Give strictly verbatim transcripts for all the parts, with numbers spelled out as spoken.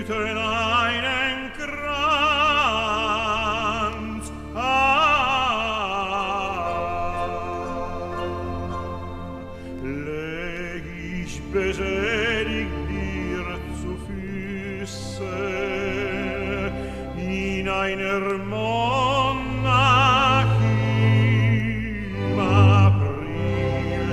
hüten einen Kranz. Ah, leg ich beseligt dir zu Füße in einer Monarchie im April.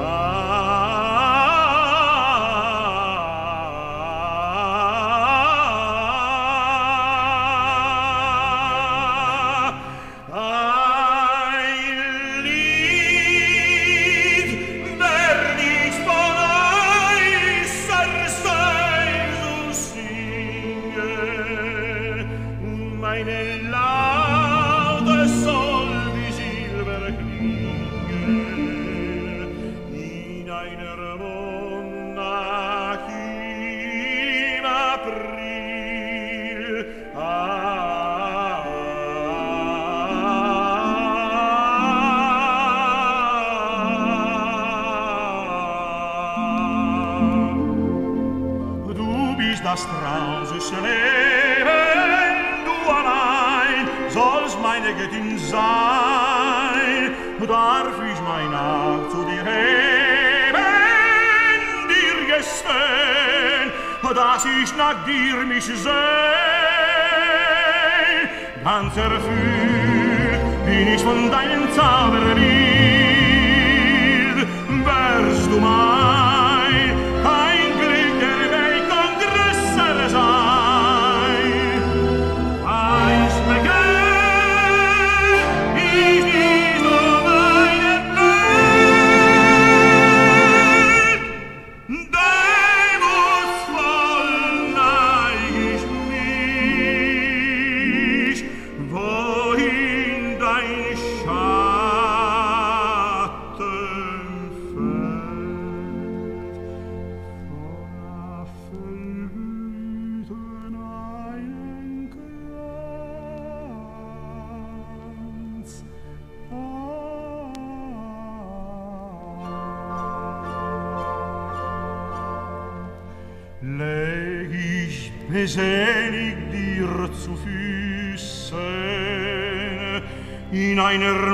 Ein Lied werd ich von äußerster so singen, meine Laute soll wie Silber klingen in einer Monarchie im April. Ah, du bist das traumsüße Leben, du allein sollst meine Göttin sein. Darf ich mein Arm zu dir heben, dir gestehen, dass ich nach dir mich seh. Ganz erfüllt bin ich von deinem Zauberbild. Wärst du mein, kein Glück der Welt kann größer sein. Eins begehrt ich nicht um meine Welt, demutsvoll neig ich mich, wohin dein Schatten fällt. Vor Verhüten einen Kranz. Leg ich beseligt dir zu Füßen in einer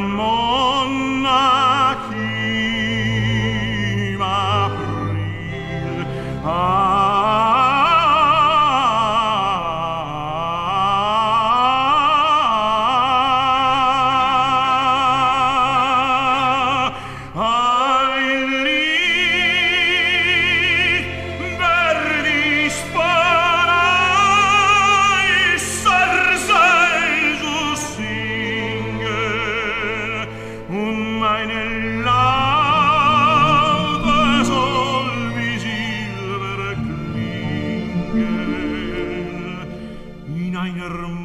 Monarchie im April. Ah, ein Lied werd ich von äußerster so singen, und meine Laute soll wie Silber klingen in einer